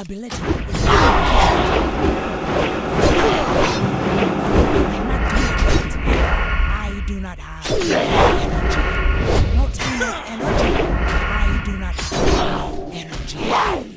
ability is not I do not have energy. Not enough energy. I do not have energy.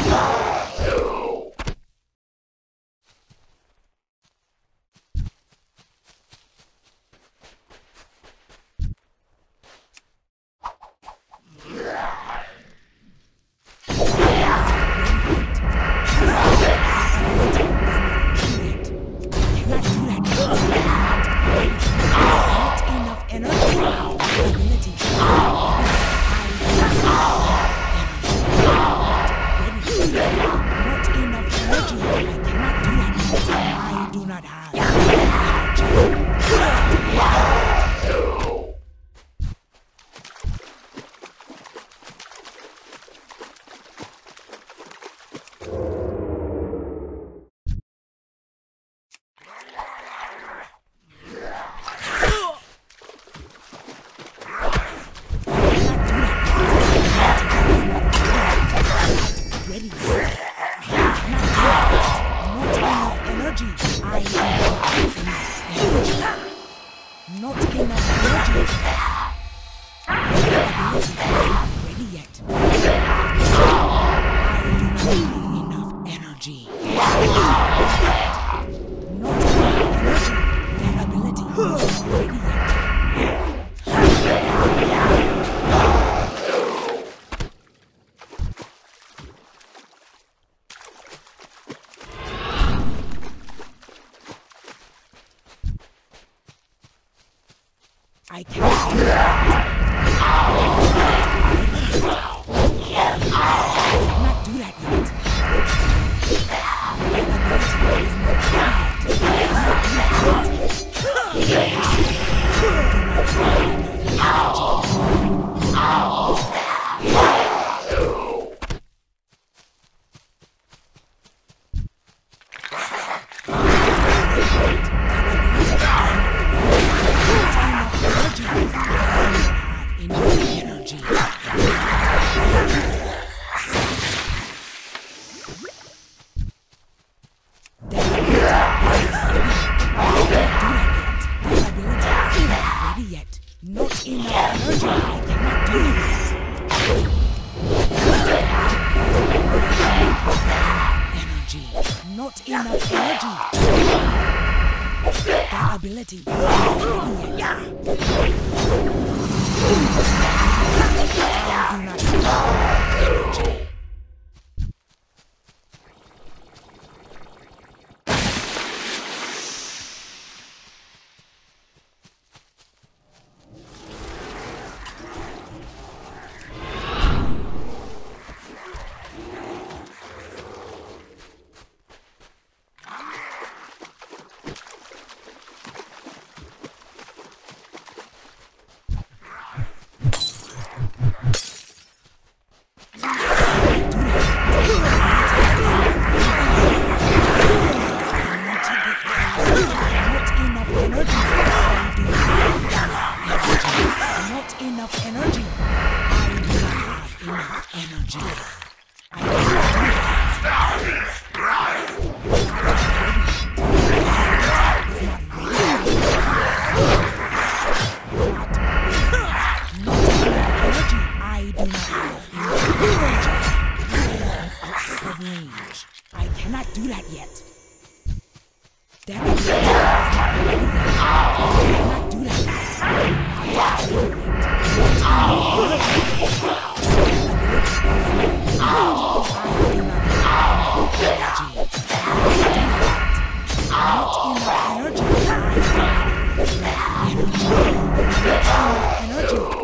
I can't do that. I cannot do that yet. Not enough energy. I cannot do this. Energy. Not enough energy. That ability. Enough energy. I do not have enough energy. I cannot do that yet. That is not do that yet. Energy.